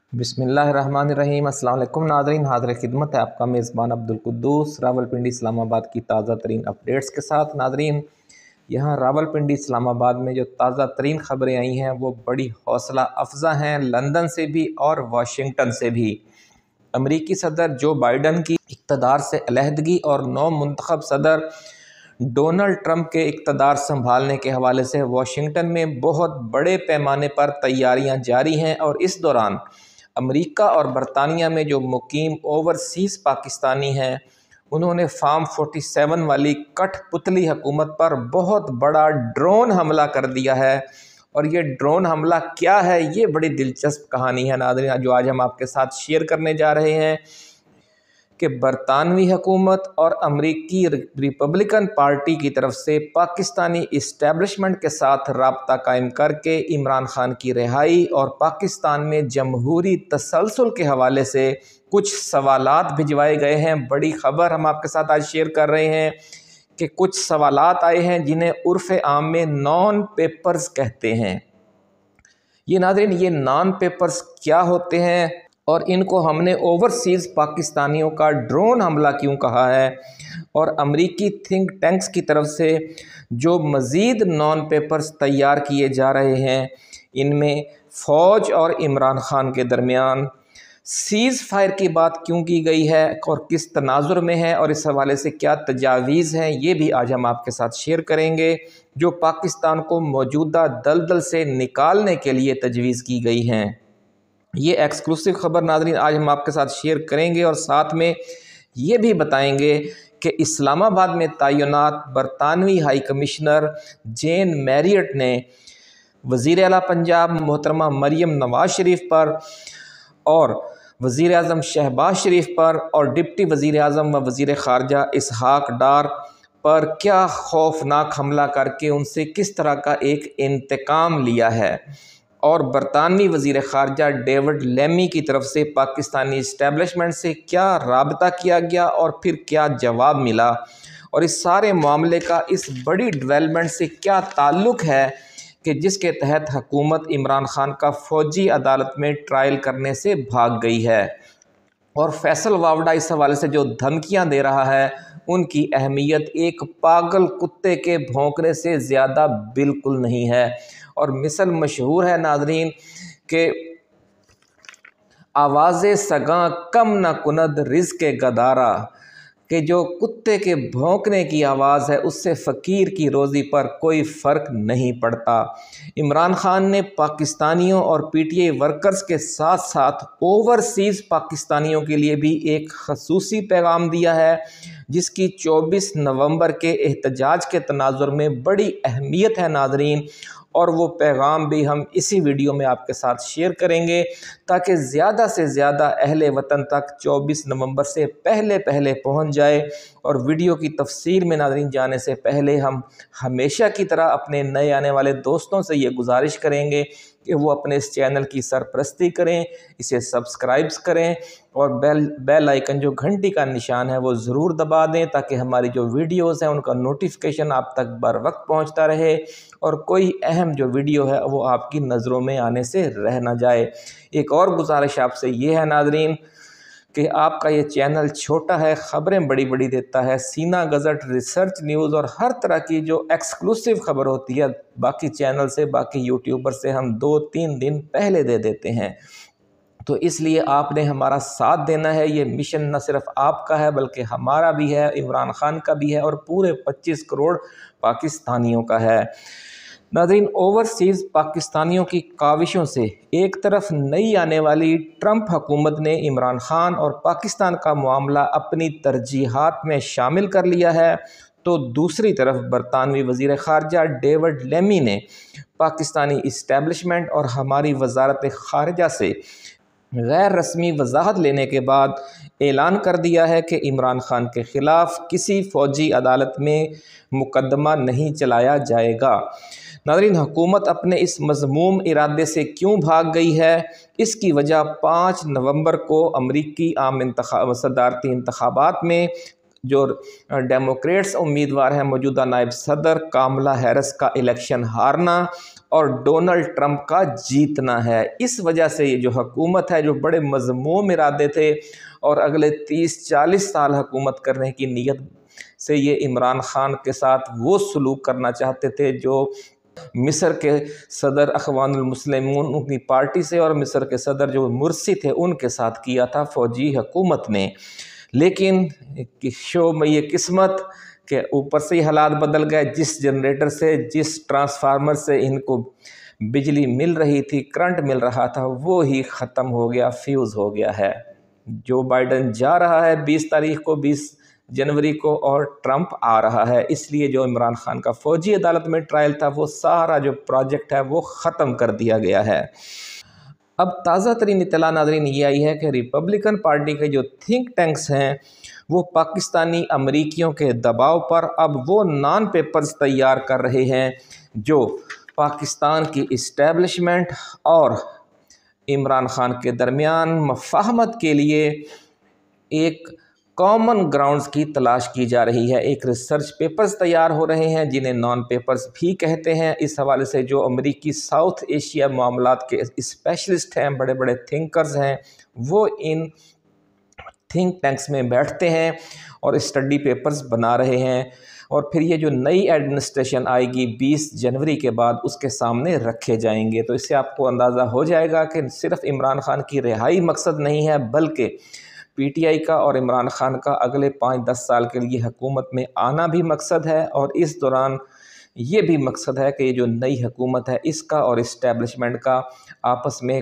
بسم اللہ الرحمن الرحیم۔ السلام علیکم ناظرین، حاضر خدمت ہے آپ کا میزبان عبدالقدوس راولپنڈی اسلام آباد کی تازہ ترین اپڈیٹس کے ساتھ۔ ناظرین، یہاں راولپنڈی اسلام آباد میں جو تازہ ترین خبریں آئی ہیں وہ بڑی حوصلہ افزا ہیں، لندن سے بھی اور واشنگٹن سے بھی۔ امریکی صدر جو بائیڈن کی اقتدار سے علیحدگی اور نو منتخب صدر ڈونلڈ ٹرمپ کے اقتدار سنبھالنے کے حوالے سے واشنگٹن میں بہت بڑے پیمانے پر تیاریاں جاری ہیں، اور اس دوران امریکہ اور برطانیہ میں جو مقیم اوورسیز پاکستانی ہیں انہوں نے فارم 47 والی کٹھ پتلی حکومت پر بہت بڑا ڈرون حملہ کر دیا ہے۔ اور یہ ڈرون حملہ کیا ہے، یہ بڑی دلچسپ کہانی ہے ناظرین، جو آج ہم آپ کے ساتھ شیئر کرنے جا رہے ہیں کہ برطانوی حکومت اور امریکی ریپبلکن پارٹی کی طرف سے پاکستانی اسٹیبلشمنٹ کے ساتھ رابطہ قائم کر کے عمران خان کی رہائی اور پاکستان میں جمہوری تسلسل کے حوالے سے کچھ سوالات بھجوائے گئے ہیں۔ بڑی خبر ہم آپ کے ساتھ آج شیئر کر رہے ہیں کہ کچھ سوالات آئے ہیں جنہیں عرف عام میں نان پیپرز کہتے ہیں۔ یہ ناظرین، یہ نان پیپرز کیا ہوتے ہیں اور ان کو ہم نے اوورسیز پاکستانیوں کا ڈرون حملہ کیوں کہا ہے، اور امریکی تھنک ٹینکس کی طرف سے جو مزید نان پیپرز تیار کیے جا رہے ہیں ان میں فوج اور عمران خان کے درمیان سیز فائر کی بات کیوں کی گئی ہے اور کس تناظر میں ہے، اور اس حوالے سے کیا تجاویز ہیں، یہ بھی آج ہم آپ کے ساتھ شیئر کریں گے، جو پاکستان کو موجودہ دلدل سے نکالنے کے لیے تجویز کی گئی ہیں۔ یہ ایکسکلوسیو خبر ناظرین آج ہم آپ کے ساتھ شیئر کریں گے، اور ساتھ میں یہ بھی بتائیں گے کہ اسلام آباد میں تعینات برطانوی ہائی کمشنر جین میریٹ نے وزیر اعلیٰ پنجاب محترمہ مریم نواز شریف پر اور وزیر اعظم شہباز شریف پر اور ڈپٹی وزیر اعظم و وزیر خارجہ اسحاق ڈار پر کیا خوفناک حملہ کر کے ان سے کس طرح کا ایک انتقام لیا ہے، اور برطانوی وزیر خارجہ ڈیوڈ لیمی کی طرف سے پاکستانی اسٹیبلشمنٹ سے کیا رابطہ کیا گیا اور پھر کیا جواب ملا، اور اس سارے معاملے کا اس بڑی ڈیولپمنٹ سے کیا تعلق ہے کہ جس کے تحت حکومت عمران خان کا فوجی عدالت میں ٹرائل کرنے سے بھاگ گئی ہے، اور فیصل واوڈا اس حوالے سے جو دھمکیاں دے رہا ہے ان کی اہمیت ایک پاگل کتے کے بھونکنے سے زیادہ بالکل نہیں ہے۔ اور مثل مشہور ہے ناظرین کہ آواز سگاں کم نہ کند رزق گدارا، کہ جو کتے کے بھونکنے کی آواز ہے اس سے فقیر کی روزی پر کوئی فرق نہیں پڑتا۔ عمران خان نے پاکستانیوں اور پی ٹی آئی ورکرز کے ساتھ ساتھ اوورسیز پاکستانیوں کے لیے بھی ایک خصوصی پیغام دیا ہے، جس کی 24 نومبر کے احتجاج کے تناظر میں بڑی اہمیت ہے ناظرین، اور وہ پیغام بھی ہم اسی ویڈیو میں آپ کے ساتھ شیئر کریں گے تاکہ زیادہ سے زیادہ اہل وطن تک 24 نومبر سے پہلے پہنچ جائے۔ اور ویڈیو کی تفصیل میں ناظرین جانے سے پہلے ہم ہمیشہ کی طرح اپنے نئے آنے والے دوستوں سے یہ گزارش کریں گے کہ وہ اپنے اس چینل کی سرپرستی کریں، اسے سبسکرائبز کریں، اور بیل آئیکن جو گھنٹی کا نشان ہے وہ ضرور دبا دیں تاکہ ہماری جو ویڈیوز ہیں ان کا نوٹیفیکیشن آپ تک بر وقت پہنچتا رہے، اور کوئی اہم جو ویڈیو ہے وہ آپ کی نظروں میں آنے سے رہ نہ جائے۔ ایک اور گزارش آپ سے یہ ہے ناظرین کہ آپ کا یہ چینل چھوٹا ہے، خبریں بڑی بڑی دیتا ہے، سینا گزٹ، ریسرچ نیوز اور ہر طرح کی جو ایکسکلوسیو خبر ہوتی ہے باقی چینل سے، باقی یوٹیوبر سے ہم 2-3 دن پہلے دے دیتے ہیں، تو اس لیے آپ نے ہمارا ساتھ دینا ہے۔ یہ مشن نہ صرف آپ کا ہے بلکہ ہمارا بھی ہے، عمران خان کا بھی ہے، اور پورے 25 کروڑ پاکستانیوں کا ہے۔ ناظرین، اوورسیز پاکستانیوں کی کاوشوں سے ایک طرف نئی آنے والی ٹرمپ حکومت نے عمران خان اور پاکستان کا معاملہ اپنی ترجیحات میں شامل کر لیا ہے، تو دوسری طرف برطانوی وزیر خارجہ ڈیوڈ لیمی نے پاکستانی اسٹیبلشمنٹ اور ہماری وزارت خارجہ سے غیر رسمی وضاحت لینے کے بعد اعلان کر دیا ہے کہ عمران خان کے خلاف کسی فوجی عدالت میں مقدمہ نہیں چلایا جائے گا۔ ناظرین، حکومت اپنے اس مذموم ارادے سے کیوں بھاگ گئی ہے؟ اس کی وجہ 5 نومبر کو امریکی عام صدارتی انتخابات میں جو ڈیموکریٹس امیدوار ہیں موجودہ نائب صدر کاملا ہیرس کا الیکشن ہارنا، اور ڈونلڈ ٹرمپ کا جیتنا ہے۔ اس وجہ سے یہ جو حکومت ہے، جو بڑے مذموم ارادے تھے اور اگلے 30-40 سال حکومت کرنے کی نیت سے یہ عمران خان کے ساتھ وہ سلوک کرنا چاہتے تھے جو مصر کے صدر اخوان المسلمون ان کی پارٹی سے اور مصر کے صدر جو مرسی تھے ان کے ساتھ کیا تھا فوجی حکومت نے۔ لیکن شو میں یہ قسمت کہ اوپر سے ہی حالات بدل گئے، جس جنریٹر سے، جس ٹرانسفارمر سے ان کو بجلی مل رہی تھی، کرنٹ مل رہا تھا، وہ ہی ختم ہو گیا، فیوز ہو گیا ہے۔ جو بائیڈن جا رہا ہے 20 تاریخ کو، 20 جنوری کو، اور ٹرمپ آ رہا ہے، اس لیے جو عمران خان کا فوجی عدالت میں ٹرائل تھا وہ سارا جو پروجیکٹ ہے وہ ختم کر دیا گیا ہے۔ اب تازہ ترین اطلاع ناظرین یہ آئی ہے کہ ریپبلکن پارٹی کے جو تھنک ٹینکس ہیں وہ پاکستانی امریکیوں کے دباؤ پر اب وہ نان پیپرز تیار کر رہے ہیں جو پاکستان کی اسٹیبلشمنٹ اور عمران خان کے درمیان مفاہمت کے لیے ایک کامن گراؤنڈز کی تلاش کی جا رہی ہے۔ ایک ریسرچ پیپرز تیار ہو رہے ہیں جنہیں نان پیپرز بھی کہتے ہیں۔ اس حوالے سے جو امریکی ساؤتھ ایشیا معاملات کے اسپیشلسٹ ہیں، بڑے بڑے تھنکرز ہیں، وہ ان تھنک ٹینکس میں بیٹھتے ہیں اور اسٹڈی پیپرز بنا رہے ہیں، اور پھر یہ جو نئی ایڈمنسٹریشن آئے گی 20 جنوری کے بعد اس کے سامنے رکھے جائیں گے۔ تو اس سے آپ کو اندازہ ہو جائے گا کہ صرف عمران خان کی رہائی مقصد نہیں ہے، بلکہ پی ٹی آئی کا اور عمران خان کا اگلے 5-10 سال کے لیے حکومت میں آنا بھی مقصد ہے، اور اس دوران یہ بھی مقصد ہے کہ یہ جو نئی حکومت ہے اس کا اور اسٹیبلشمنٹ کا آپس میں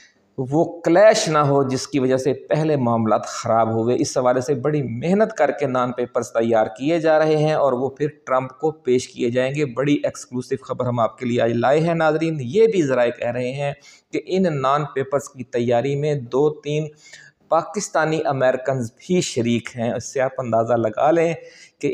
وہ کلیش نہ ہو جس کی وجہ سے پہلے معاملات خراب ہوئے۔ اس حوالے سے بڑی محنت کر کے نان پیپرز تیار کیے جا رہے ہیں اور وہ پھر ٹرمپ کو پیش کیے جائیں گے۔ بڑی ایکسکلوسیو خبر ہم آپ کے لیے آج لائے ہیں ناظرین۔ یہ بھی ذرائع کہہ رہے ہیں کہ ان نان پیپرز کی تیاری میں 2-3 پاکستانی امریکنز بھی شریک ہیں۔ اس سے آپ اندازہ لگا لیں کہ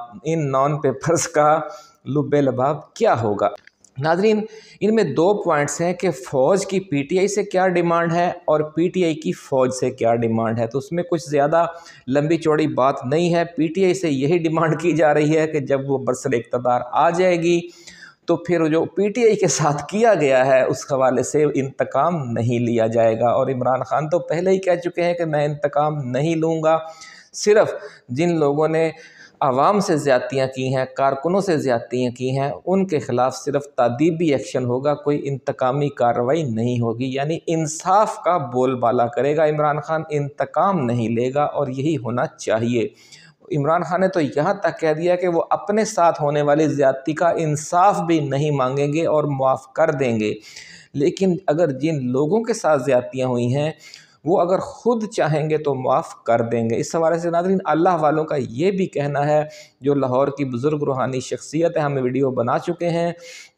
ان نان پیپرز کا لب لباب کیا ہوگا۔ ناظرین ان میں 2 پوائنٹس ہیں کہ فوج کی پی ٹی آئی سے کیا ڈیمانڈ ہے اور پی ٹی آئی کی فوج سے کیا ڈیمانڈ ہے، تو اس میں کچھ زیادہ لمبی چوڑی بات نہیں ہے۔ پی ٹی آئی سے یہی ڈیمانڈ کی جا رہی ہے کہ جب وہ برسر اقتدار آ جائے گی تو پھر جو پی ٹی آئی کے ساتھ کیا گیا ہے اس حوالے سے انتقام نہیں لیا جائے گا، اور عمران خان تو پہلے ہی کہہ چکے ہیں کہ میں انتقام نہیں لوں گا۔ صرف جن لوگوں نے عوام سے زیادتیاں کی ہیں، کارکنوں سے زیادتیاں کی ہیں، ان کے خلاف صرف تادیبی ایکشن ہوگا، کوئی انتقامی کارروائی نہیں ہوگی۔ یعنی انصاف کا بول بالا کرے گا عمران خان، انتقام نہیں لے گا، اور یہی ہونا چاہیے۔ عمران خان نے تو یہاں تک کہہ دیا کہ وہ اپنے ساتھ ہونے والی زیادتی کا انصاف بھی نہیں مانگیں گے اور معاف کر دیں گے، لیکن اگر جن لوگوں کے ساتھ زیادتیاں ہوئی ہیں وہ اگر خود چاہیں گے تو معاف کر دیں گے۔ اس حوالے سے ناظرین اللہ والوں کا یہ بھی کہنا ہے، جو لاہور کی بزرگ روحانی شخصیت ہے، ہم ویڈیو بنا چکے ہیں،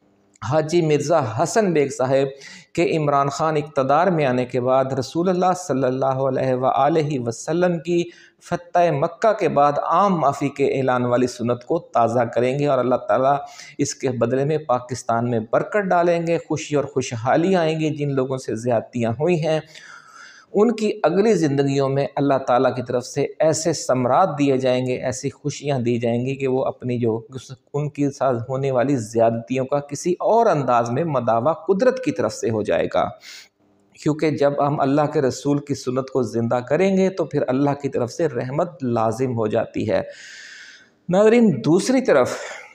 حاجی مرزا حسن بیگ صاحب، کہ عمران خان اقتدار میں آنے کے بعد رسول اللہ صلی اللہ علیہ وآلہ وسلم کی فتح مکہ کے بعد عام معافی کے اعلان والی سنت کو تازہ کریں گے، اور اللہ تعالیٰ اس کے بدلے میں پاکستان میں برکت ڈالیں گے، خوشی اور خوشحالی آئیں گی۔ جن لوگوں سے زیادتیاں ہوئی ہیں ان کی اگلی زندگیوں میں اللہ تعالیٰ کی طرف سے ایسے ثمرات دیے جائیں گے، ایسی خوشیاں دی جائیں گی کہ وہ اپنی جو ان کے ساتھ ہونے والی زیادتیوں کا کسی اور انداز میں مداوع قدرت کی طرف سے ہو جائے گا، کیونکہ جب ہم اللہ کے رسول کی سنت کو زندہ کریں گے تو پھر اللہ کی طرف سے رحمت لازم ہو جاتی ہے۔ ناظرین دوسری طرف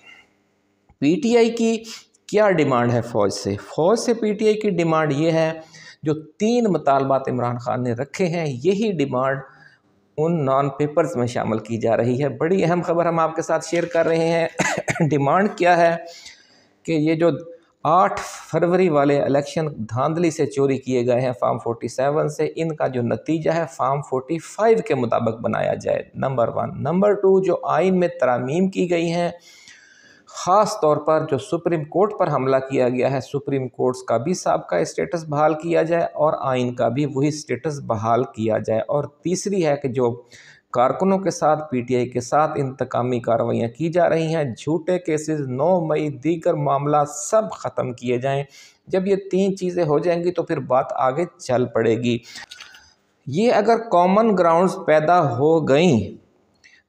پی ٹی آئی کی کیا ڈیمانڈ ہے فوج سے؟ فوج سے پی ٹی آئی کی ڈیمانڈ یہ ہے، جو 3 مطالبات عمران خان نے رکھے ہیں یہی ڈیمانڈ ان نان پیپرز میں شامل کی جا رہی ہے۔ بڑی اہم خبر ہم آپ کے ساتھ شیئر کر رہے ہیں۔ ڈیمانڈ کیا ہے کہ یہ جو 8 فروری والے الیکشن دھاندلی سے چوری کیے گئے ہیں فارم 47 سے، ان کا جو نتیجہ ہے فارم 45 کے مطابق بنایا جائے، نمبر 1۔ نمبر 2 جو آئین میں ترامیم کی گئی ہیں، خاص طور پر جو سپریم کورٹ پر حملہ کیا گیا ہے، سپریم کورٹس کا بھی سابقہ اسٹیٹس بحال کیا جائے اور آئین کا بھی وہی اسٹیٹس بحال کیا جائے۔ اور تیسری ہے کہ جو کارکنوں کے ساتھ پی ٹی آئی کے ساتھ انتقامی کارروائیاں کی جا رہی ہیں، جھوٹے کیسز، 9 مئی، دیگر معاملات سب ختم کیے جائیں۔ جب یہ 3 چیزیں ہو جائیں گی تو پھر بات آگے چل پڑے گی۔ یہ اگر کامن گراؤنڈز پیدا ہو گئیں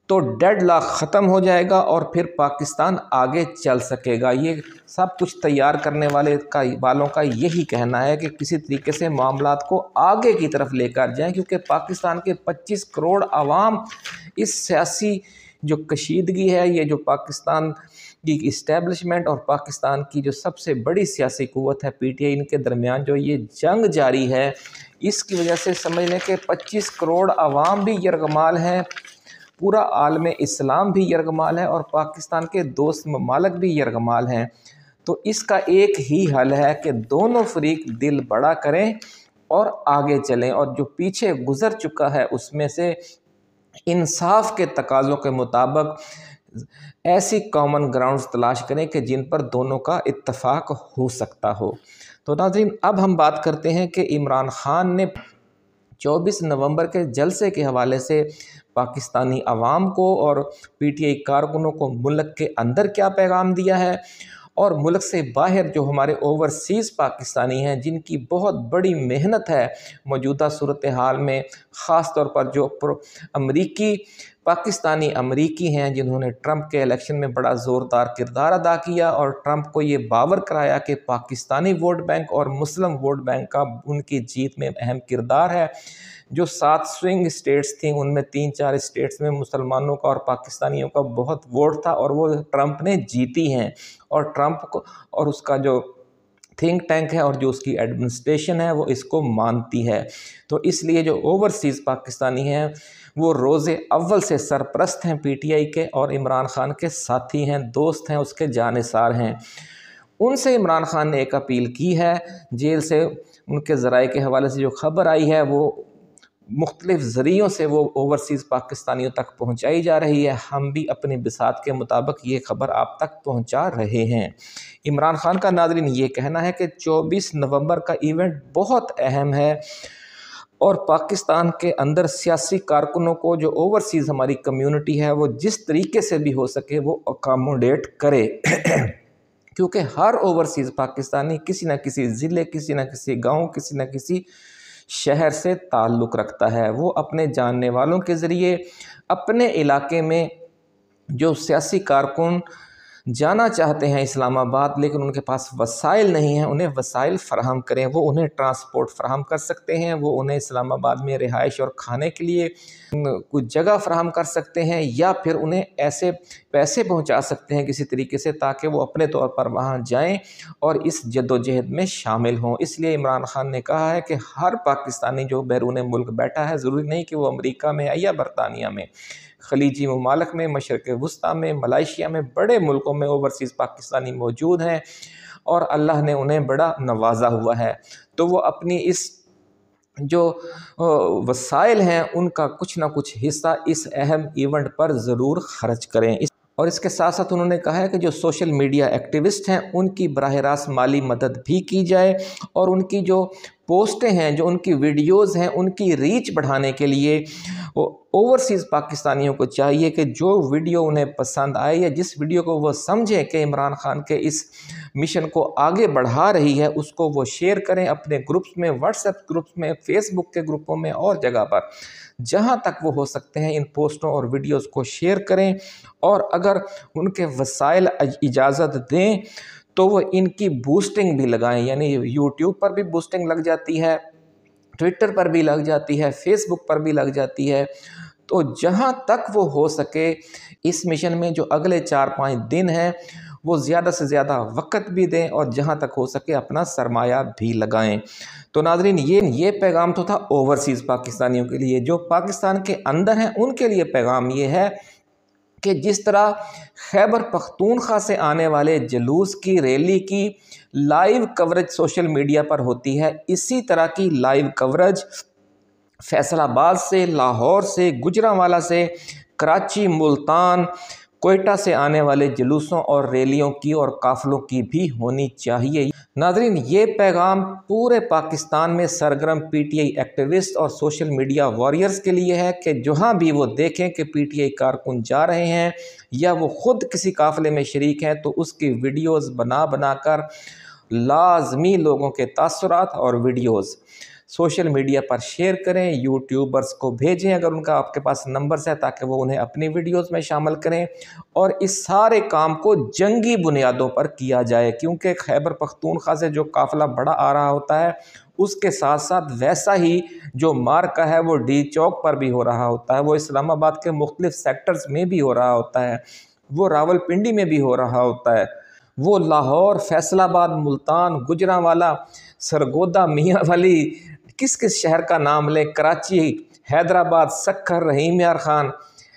تو ڈیڈ لاک ختم ہو جائے گا اور پھر پاکستان آگے چل سکے گا۔ یہ سب کچھ تیار کرنے والوں کا یہی کہنا ہے کہ کسی طریقے سے معاملات کو آگے کی طرف لے کر جائیں، کیونکہ پاکستان کے 25 کروڑ عوام اس سیاسی جو کشیدگی ہے، یہ جو پاکستان کی اسٹیبلشمنٹ اور پاکستان کی جو سب سے بڑی سیاسی قوت ہے پی ٹی آئی، ان کے درمیان جو یہ جنگ جاری ہے، اس کی وجہ سے سمجھ لیں کہ 25 کروڑ عوام بھی یرغمال ہیں، پورا عالم اسلام بھی یرغمال ہے اور پاکستان کے دوست ممالک بھی یرغمال ہیں۔ تو اس کا ایک ہی حل ہے کہ دونوں فریق دل بڑا کریں اور آگے چلیں، اور جو پیچھے گزر چکا ہے اس میں سے انصاف کے تقاضوں کے مطابق ایسی کامن گراؤنڈز تلاش کریں کہ جن پر دونوں کا اتفاق ہو سکتا ہو۔ تو ناظرین، اب ہم بات کرتے ہیں کہ عمران خان نے 24 نومبر کے جلسے کے حوالے سے پاکستانی عوام کو اور پی ٹی آئی کارکنوں کو ملک کے اندر کیا پیغام دیا ہے، اور ملک سے باہر جو ہمارے اوورسیز پاکستانی ہیں جن کی بہت بڑی محنت ہے موجودہ صورتحال میں، خاص طور پر جو پاکستانی امریکی ہیں جنہوں نے ٹرمپ کے الیکشن میں بڑا زوردار کردار ادا کیا اور ٹرمپ کو یہ باور کرایا کہ پاکستانی ووٹ بینک اور مسلم ووٹ بینک کا ان کی جیت میں اہم کردار ہے۔ جو 7 سوئنگ اسٹیٹس تھیں ان میں 3-4 اسٹیٹس میں مسلمانوں کا اور پاکستانیوں کا بہت ووٹ تھا اور وہ ٹرمپ نے جیتی ہیں، اور ٹرمپ کو اور اس کا جو تھنک ٹینک ہے اور جو اس کی ایڈمنسٹریشن ہے وہ اس کو مانتی ہے۔ تو اس لیے جو اوورسیز پاکستانی ہیں وہ روز اول سے سرپرست ہیں پی ٹی آئی کے، اور عمران خان کے ساتھی ہیں، دوست ہیں، اس کے جانثار ہیں۔ ان سے عمران خان نے ایک اپیل کی ہے، جیل سے ان کے ذرائع کے حوالے سے جو خبر آئی ہے وہ مختلف ذریعوں سے وہ اوورسیز پاکستانیوں تک پہنچائی جا رہی ہے، ہم بھی اپنی بساط کے مطابق یہ خبر آپ تک پہنچا رہے ہیں۔ عمران خان کا ناظرین یہ کہنا ہے کہ 24 نومبر کا ایونٹ بہت اہم ہے، اور پاکستان کے اندر سیاسی کارکنوں کو جو اوورسیز ہماری کمیونٹی ہے وہ جس طریقے سے بھی ہو سکے وہ اکاموڈیٹ کرے کیونکہ ہر اوورسیز پاکستانی کسی نہ کسی ضلع، کسی نہ کسی گاؤں، کسی نہ کسی شہر سے تعلق رکھتا ہے۔ وہ اپنے جاننے والوں کے ذریعے اپنے علاقے میں جو سیاسی کارکن جانا چاہتے ہیں اسلام آباد لیکن ان کے پاس وسائل نہیں ہیں، انہیں وسائل فراہم کریں۔ وہ انہیں ٹرانسپورٹ فراہم کر سکتے ہیں، وہ انہیں اسلام آباد میں رہائش اور کھانے کے لیے کچھ جگہ فراہم کر سکتے ہیں، یا پھر انہیں ایسے پیسے پہنچا سکتے ہیں کسی طریقے سے تاکہ وہ اپنے طور پر وہاں جائیں اور اس جدوجہد میں شامل ہوں۔ اس لیے عمران خان نے کہا ہے کہ ہر پاکستانی جو بیرون ملک بیٹھا ہے، ضروری نہیں کہ وہ امریکہ میں ہے یا برطانیہ میں، خلیجی ممالک میں، مشرق وسطیٰ میں، ملائیشیا میں، بڑے ملکوں میں اوورسیز پاکستانی موجود ہیں اور اللہ نے انہیں بڑا نوازا ہوا ہے، تو وہ اپنی اس جو وسائل ہیں ان کا کچھ نہ کچھ حصہ اس اہم ایونٹ پر ضرور خرچ کریں۔ اور اس کے ساتھ ساتھ انہوں نے کہا ہے کہ جو سوشل میڈیا ایکٹیوسٹ ہیں ان کی براہ راست مالی مدد بھی کی جائے، اور ان کی جو پوسٹیں ہیں، جو ان کی ویڈیوز ہیں، ان کی ریچ بڑھانے کے لیے اوورسیز پاکستانیوں کو چاہیے کہ جو ویڈیو انہیں پسند آئے یا جس ویڈیو کو وہ سمجھیں کہ عمران خان کے اس مشن کو آگے بڑھا رہی ہے، اس کو وہ شیئر کریں اپنے گروپس میں، واٹس ایپ گروپس میں، فیس بک کے گروپوں میں اور جگہ پر، جہاں تک وہ ہو سکتے ہیں ان پوسٹوں اور ویڈیوز کو شیئر کریں، اور اگر ان کے وسائل اجازت دیں تو وہ ان کی بوسٹنگ بھی لگائیں، یعنی یوٹیوب پر بھی بوسٹنگ لگ جاتی ہے، ٹویٹر پر بھی لگ جاتی ہے، فیس بک پر بھی لگ جاتی ہے، تو جہاں تک وہ ہو سکے اس مشن میں جو اگلے 4-5 دن ہیں وہ زیادہ سے زیادہ وقت بھی دیں اور جہاں تک ہو سکے اپنا سرمایہ بھی لگائیں۔ تو ناظرین، یہ پیغام تو تھا اوورسیز پاکستانیوں کے لیے۔ جو پاکستان کے اندر ہیں ان کے لیے پیغام یہ ہے کہ جس طرح خیبر پختونخوا سے آنے والے جلوس کی، ریلی کی لائیو کوریج سوشل میڈیا پر ہوتی ہے، اسی طرح کی لائیو کوریج فیصل آباد سے، لاہور سے، گجرانوالہ سے، کراچی، ملتان، کوئٹہ سے آنے والے جلوسوں اور ریلیوں کی اور قافلوں کی بھی ہونی چاہیے۔ ناظرین، یہ پیغام پورے پاکستان میں سرگرم پی ٹی آئی ایکٹیوسٹ اور سوشل میڈیا واریئرز کے لیے ہے کہ جہاں بھی وہ دیکھیں کہ پی ٹی آئی کارکن جا رہے ہیں یا وہ خود کسی قافلے میں شریک ہیں تو اس کی ویڈیوز بنا کر لازمی لوگوں کے تاثرات اور ویڈیوز सोशल मीडिया पर शेयर करें, यूट्यूबर्स को भेजें अगर उनका आपके पास नंबर्स है, ताकि वो उन्हें अपनी वीडियोस में शामिल करें। और इस सारे काम को जंगी बुनियादों पर किया जाए, क्योंकि खैबर पख्तूनख्वा से जो काफ़िला बड़ा आ रहा होता है उसके साथ साथ वैसा ही जो मार्का है वो डी चौक पर भी हो रहा होता है, वो इस्लामाबाद के मुख्तलिफ सेक्टर्स में भी हो रहा होता है, वो रावलपिंडी में भी हो रहा होता है, वो लाहौर, फैसलाबाद, मुल्तान, गुजरांवाला, सरगोदा, मियाँ वाली, किस किस शहर का नाम लें, कराची, हैदराबाद, सक्खर, रहीम यार खान,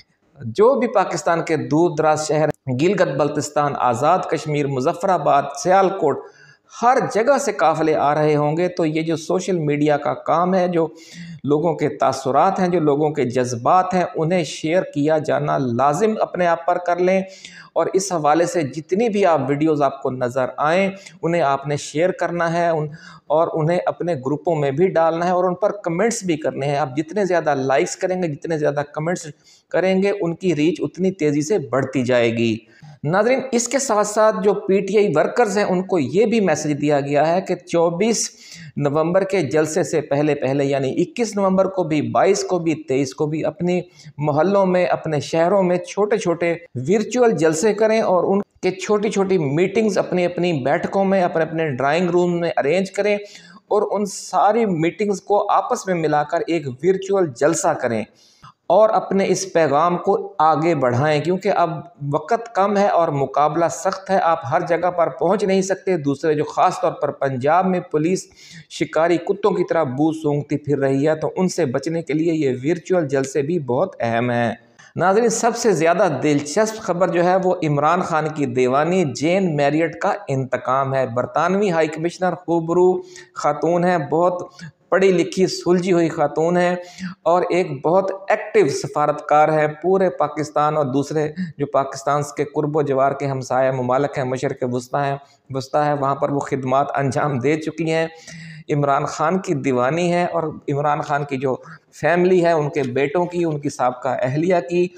जो भी पाकिस्तान के दूर दराज शहर, गिलगित बल्तिस्तान, आज़ाद कश्मीर, मुजफ्फराबाद, सियालकोट, हर जगह से काफ़िले आ रहे होंगे। तो ये जो सोशल मीडिया का काम है, जो लोगों के तासुरात हैं, जो लोगों के जज्बात हैं, उन्हें शेयर किया जाना लाजिम अपने आप पर कर लें। और इस हवाले से जितनी भी आप वीडियोज़ आपको नज़र आएँ उन्हें आपने शेयर करना है, और उन्हें अपने ग्रुपों में भी डालना है और उन पर कमेंट्स भी करने हैं। आप जितने ज़्यादा लाइक्स करेंगे, जितने ज़्यादा कमेंट्स करेंगे, उनकी रीच उतनी तेज़ी से बढ़ती जाएगी। नाज़रीन, इसके साथ साथ जो पीटीआई वर्कर्स हैं उनको ये भी मैसेज दिया गया है कि 24 नवंबर के जलसे से पहले यानी 21 नवंबर को भी, 22 को भी, 23 को भी अपने मोहल्लों में, अपने शहरों में छोटे छोटे वर्चुअल जलसे करें और उनके छोटी छोटी मीटिंग्स अपनी अपनी बैठकों में, अपने अपने ड्राइंग रूम में अरेंज करें और उन सारी मीटिंग्स को आपस में मिलाकर एक वर्चुअल जलसा करें और अपने इस पैगाम को आगे बढ़ाएं, क्योंकि अब वक्त कम है और मुकाबला सख्त है। आप हर जगह पर पहुंच नहीं सकते। दूसरे जो ख़ास तौर पर पंजाब में पुलिस शिकारी कुत्तों की तरह बू सूंघती फिर रही है, तो उनसे बचने के लिए ये वर्चुअल जलसे भी बहुत अहम है। नाज़रीन, सबसे ज़्यादा दिलचस्प खबर जो है वो इमरान खान की दीवानी जेन मैरियट का इंतकाम है। बरतानवी हाई कमिश्नर खूबरू खातून है, बहुत पढ़ी लिखी सुलझी हुई खातून है और एक बहुत एक्टिव सफारतकार है। पूरे पाकिस्तान और दूसरे जो पाकिस्तान के कुर्बो जवार के हमसाया ममालिक हैं, मशरक़ वस्ता है, वहाँ पर वो खिदमात अंजाम दे चुकी हैं। इमरान खान की दीवानी है और इमरान खान की जो फैमिली है, उनके बेटों की, उनकी साबका अहलिया की,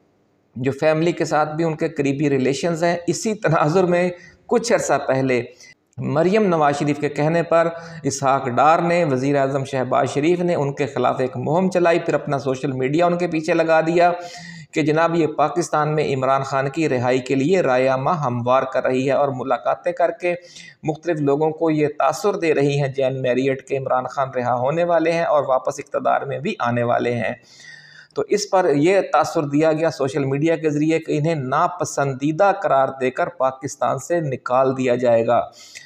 जो फैमिली के साथ भी उनके करीबी रिलेशंस हैं। इसी तनाजुर में कुछ अर्सा पहले मरियम नवाज शरीफ के कहने पर इसहाक डार ने, वज़ीर आज़म शहबाज शरीफ ने उनके ख़िलाफ़ एक मुहिम चलाई, फिर अपना सोशल मीडिया उनके पीछे लगा दिया कि जनाब ये पाकिस्तान में इमरान खान की रिहाई के लिए रायामा हमवार कर रही है और मुलाकातें करके मुख्तलिफ लोगों को ये तासुर दे रही हैं जेन मैरियट के इमरान खान रिहा होने वाले हैं और वापस इक़्तिदार में भी आने वाले हैं। तो इस पर यह तासुर दिया गया सोशल मीडिया के ज़रिए कि इन्हें नापसंदीदा करार देकर पाकिस्तान से निकाल दिया जाएगा।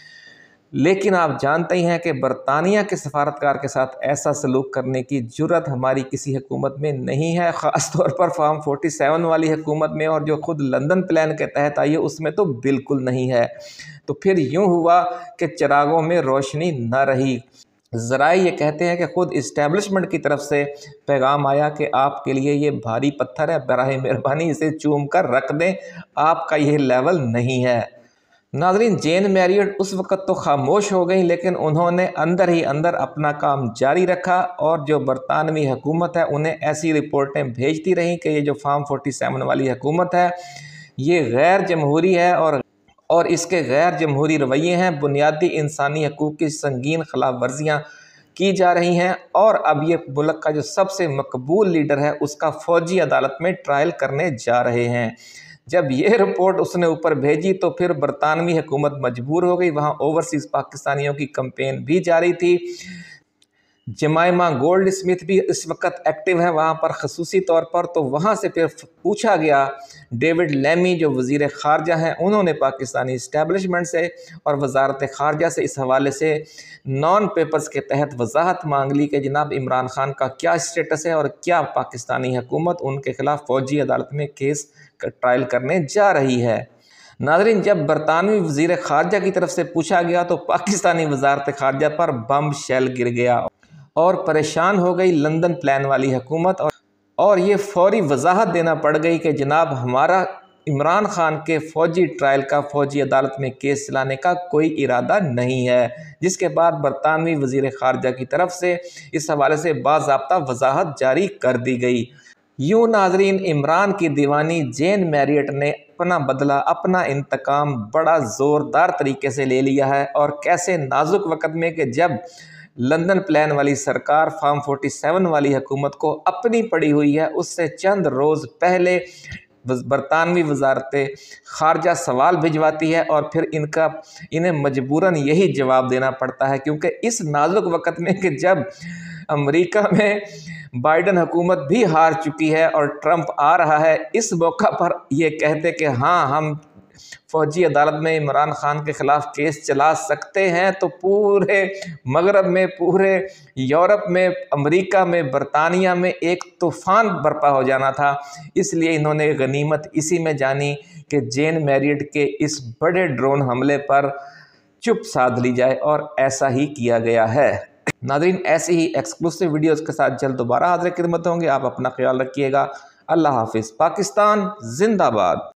लेकिन आप जानते ही हैं कि बरतानिया के सफारतकार के साथ ऐसा सलूक करने की जुर्रत हमारी किसी हुकूमत में नहीं है, ख़ास तौर पर फॉर्म 47 वाली हुकूमत में, और जो खुद लंदन प्लान के तहत आई है उसमें तो बिल्कुल नहीं है। तो फिर यूँ हुआ कि चिरागों में रोशनी न रही। ज़राए ये कहते हैं कि खुद इस्टेब्लिशमेंट की तरफ से पैगाम आया कि आपके लिए ये भारी पत्थर है, बराए मेहरबानी इसे चूम कर रख दें, आपका ये लेवल नहीं है। नाज़रीन, जेन मैरियट उस वक़्त तो खामोश हो गई, लेकिन उन्होंने अंदर ही अंदर अपना काम जारी रखा और जो बरतानवी हुकूमत है उन्हें ऐसी रिपोर्टें भेजती रहीं कि ये जो फॉर्म 47 वाली हुकूमत है ये गैर जमहूरी है और इसके गैर जमहूरी रवैये हैं, बुनियादी इंसानी हकूक़ की संगीन खिलाफ वर्जियाँ की जा रही हैं और अब ये मुल्क का जो सबसे मकबूल लीडर है उसका फ़ौजी अदालत में ट्रायल करने जा रहे हैं। जब ये रिपोर्ट उसने ऊपर भेजी तो फिर बरतानवी हुकूमत मजबूर हो गई। वहाँ ओवरसीज़ पाकिस्तानियों की कैंपेन भी जारी थी। जमाइमा गोल्ड स्मिथ भी इस वक्त एक्टिव हैं वहाँ पर खसूसी तौर पर। तो वहाँ से फिर पूछा गया, डेविड लेमी जो वज़ीर ख़ारजा हैं उन्होंने पाकिस्तानी इस्टेब्लिशमेंट से और वजारत ख़ारजा से इस हवाले से नॉन पेपर्स के तहत वजाहत मांग ली कि जनाब इमरान खान का क्या स्टेटस है और क्या पाकिस्तानी हुकूमत उनके ख़िलाफ़ फ़ौजी अदालत में केस ट्रायल करने जा रही है। नाज़रीन, जब बरतानवी वज़ीर ख़ारजा की तरफ से पूछा गया तो पाकिस्तानी वजारत ख़ारजा पर बम शेल गिर गया और परेशान हो गई लंदन प्लान वाली हुकूमत और ये फौरी वजाहत देना पड़ गई कि जनाब हमारा इमरान खान के फ़ौजी ट्रायल का, फ़ौजी अदालत में केस चलाने का कोई इरादा नहीं है। जिसके बाद बरतानवी वज़ीर ख़ारजा की तरफ से इस हवाले से बाज़ाब्ता वजाहत जारी कर दी गई। यूँ नाज़रीन, इमरान की दीवानी जेन मैरियट ने अपना बदला, अपना इंतकाम बड़ा ज़ोरदार तरीके से ले लिया है और कैसे नाजुक वक़्त में कि जब لندن پلان والی سرکار فارم 47 والی حکومت کو اپنی پڑی ہوئی ہے، اس سے چند روز پہلے برطانوی وزارت خارجہ سوال بھجواتی ہے اور پھر انہیں مجبوراً یہی جواب دینا پڑتا ہے، کیونکہ اس نازک وقت میں کہ جب امریکہ میں بائیڈن حکومت بھی ہار چکی ہے اور ٹرمپ آ رہا ہے، اس موقع پر یہ کہتے کہ ہاں ہم فوجی عدالت میں عمران خان کے خلاف کیس چلا سکتے ہیں، تو پورے مغرب میں، پورے یورپ میں، امریکہ میں، برطانیہ میں ایک طوفان برپا ہو جانا تھا۔ اس لیے انہوں نے غنیمت اسی میں جانی کہ جین میریٹ کے اس بڑے ڈرون حملے پر چپ سادھ لی جائے، اور ایسا ہی کیا گیا ہے۔ ناظرین، ایسی ہی ایکسکلوسیو ویڈیوز کے ساتھ جلد دوبارہ حاضر خدمت ہوں گے۔ آپ اپنا خیال رکھیے گا۔ اللہ حافظ۔ پاکستان زندہ باد۔